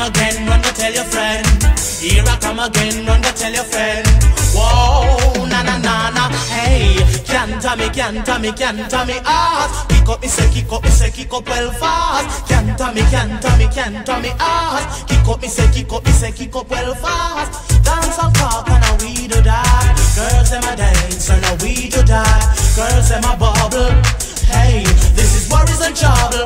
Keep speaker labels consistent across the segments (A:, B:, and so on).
A: again, run go tell your friend. Here I come again, run go tell your friend. Whoa, na na na na, hey. Can't me, ass. Kick up me, say kick up well fast. Can't me, ass. Kick up me, say kick up well fast. Dance and talk and we do that. Girls them a dance and we do that. Girls them a bubble. Hey, this is worries and trouble.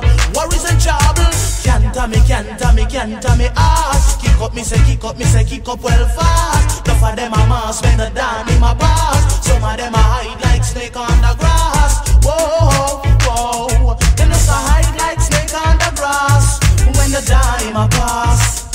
A: Can't me, ass. Kick up me, say kick up well fast. Enough of them a mass when the down in my boss. Some of them a hide like snake on the grass. Whoa, whoa. Them just a hide like snake on the grass. When the dime a pass.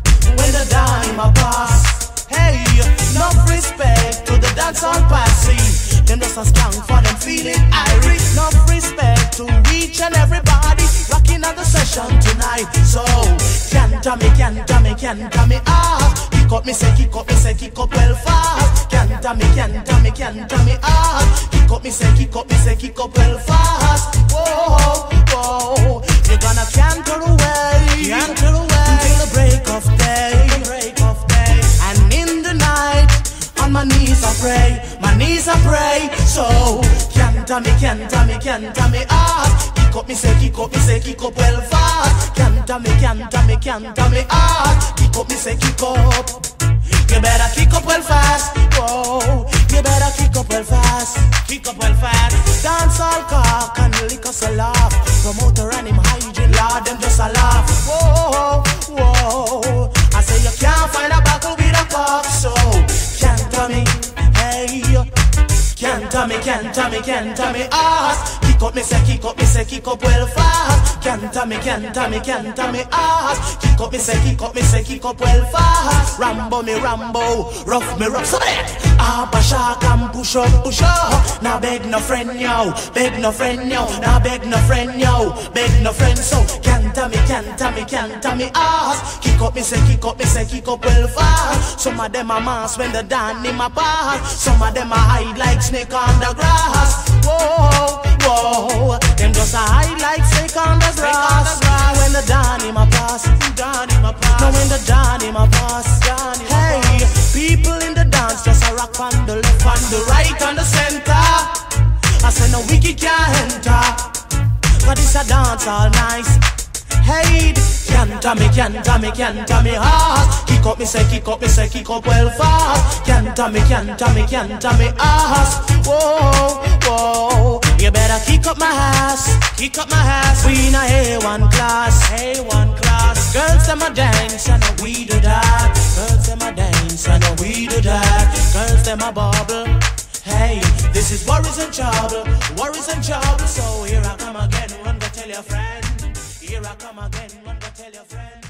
A: Hey, enough respect to the dancehall passy. Them just a skank for them feeling irie. Enough respect to each and everybody rocking on the session tonight. So can't me, ah. Kick up me, say kick up well fast. Can't me, ah. Kick up me, say kick up well fast. Whoa, whoa. You're gonna canter away until the break of day. And in the night, on my knees I pray. So can't me, ah. Kick up me, say kick up well fast. Can't me, ah. Kick up me, say kick up. You better kick up well fast. Whoa, you better kick up well fast. Dance all cock and liquor so laugh. Promoter and him hygiene, Lord, them just a laugh. Whoa, whoa. I say you can't find a buckle with a cock. So can't me, hey. Can't me, ass. Kick up me, say kick up well fast. Can't me, ass. Kick up me, say kick up well fast. Rambo, rough me rough. So there, Abba shark and push up. Now beg no friend, yo. Now beg no friend, yo. So can't me, ass. Kick up me, say kick up well fast. Some of them a mass when the down in my pass. Some of them a hide like snake on the grass. Whoa, whoa. Them just a hide like snake on the grass. When the down in my pass. Now when the down in my pass. Hey, people in the dance just a rock on the left, on the right, on the center. I say no wicked can't enter, but it's a dance all nice. Hey, can't me, ass. Kick up me, say kick up well fast. Can't me, ass. Whoa, whoa. You better kick up my ass. We in a A1 class. Girls them a dance and we do that. Girls them a bubble. Hey, this is worries and trouble. So here I come again, run go tell your friend. Here I come again, run go tell your friend.